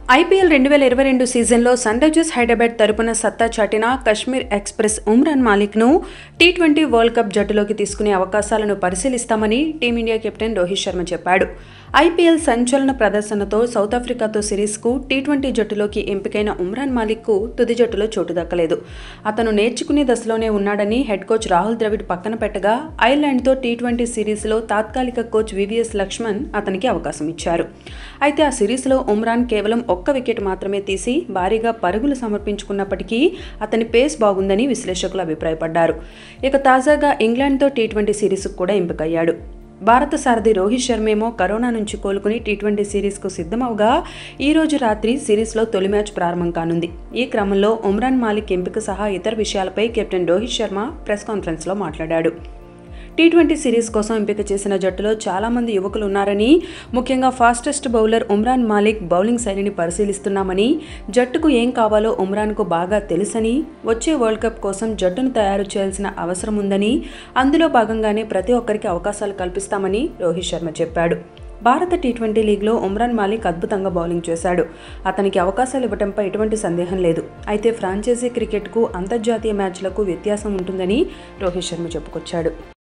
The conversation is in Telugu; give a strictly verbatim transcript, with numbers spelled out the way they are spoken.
ఐపీఎల్ రెండు వేల ఇరవై రెండు సీజన్లో సన్ రైజర్స్ హైదరాబాద్ తరపున సత్తా చాటిన కశ్మీర్ ఎక్స్ప్రెస్ ఉమ్రాన్ మాలిక్ను టీ ట్వంటీ వరల్డ్ కప్ జట్టులోకి తీసుకునే అవకాశాలను పరిశీలిస్తామని టీమిండియా కెప్టెన్ రోహిత్ శర్మ చెప్పాడు. ఐపీఎల్ సంచలన ప్రదర్శనతో సౌత్ ఆఫ్రికాతో సిరీస్కు టీ ట్వంటీ జట్టులోకి ఎంపికైన ఉమ్రాన్ మాలిక్కు తుది జట్టులో చోటు దక్కలేదు. అతను నేర్చుకునే దశలోనే ఉన్నాడని హెడ్ కోచ్ రాహుల్ ద్రవిడ్ పక్కన పెట్టగా ఐర్లాండ్తో టీ ట్వంటీ సిరీస్లో తాత్కాలిక కోచ్ వివిఎస్ లక్ష్మణ్ అతనికి అవకాశం ఇచ్చారు. అయితే ఆ సిరీస్లో ఉమ్రాన్ కేవలం ఒక్క వికెట్ మాత్రమే తీసి భారీగా పరుగులు సమర్పించుకున్నప్పటికీ అతని పేస్ బాగుందని విశ్లేషకులు అభిప్రాయపడ్డారు. ఇక తాజాగా ఇంగ్లాండ్తో టీ ట్వంటీ సిరీస్కు కూడా ఎంపికయ్యాడు. భారత సారథి రోహిత్ శర్మేమో కరోనా నుంచి కోలుకుని టీ ట్వంటీ సిరీస్కు సిద్ధమవగా ఈ రోజు రాత్రి సిరీస్లో తొలి మ్యాచ్ ప్రారంభం కానుంది. ఈ క్రమంలో ఉమ్రాన్ మాలిక్ ఎంపిక సహా ఇతర విషయాలపై కెప్టెన్ రోహిత్ శర్మ ప్రెస్ కాన్ఫరెన్స్లో మాట్లాడాడు. టీ ట్వంటీ సిరీస్ కోసం ఎంపిక చేసిన జట్టులో చాలామంది యువకులు ఉన్నారని, ముఖ్యంగా fastest bowler Umran Malik bowling శైలిని పరిశీలిస్తున్నామని, జట్టుకు ఏం కావాలో ఉమ్రాన్కు బాగా తెలుసని, వచ్చే వరల్డ్ కప్ కోసం జట్టును తయారు చేయాల్సిన అవసరం ఉందని, అందులో భాగంగానే ప్రతి ఒక్కరికి అవకాశాలు కల్పిస్తామని రోహిత్ శర్మ చెప్పాడు. భారత టీ ట్వంటీ లీగ్లో ఉమ్రాన్ మాలిక్ అద్భుతంగా బౌలింగ్ చేశాడు. అతనికి అవకాశాలు ఇవ్వడంపై ఎటువంటి సందేహం లేదు. అయితే ఫ్రాంచైజీ క్రికెట్కు అంతర్జాతీయ మ్యాచ్లకు వ్యత్యాసం ఉంటుందని రోహిత్ శర్మ చెప్పుకొచ్చాడు.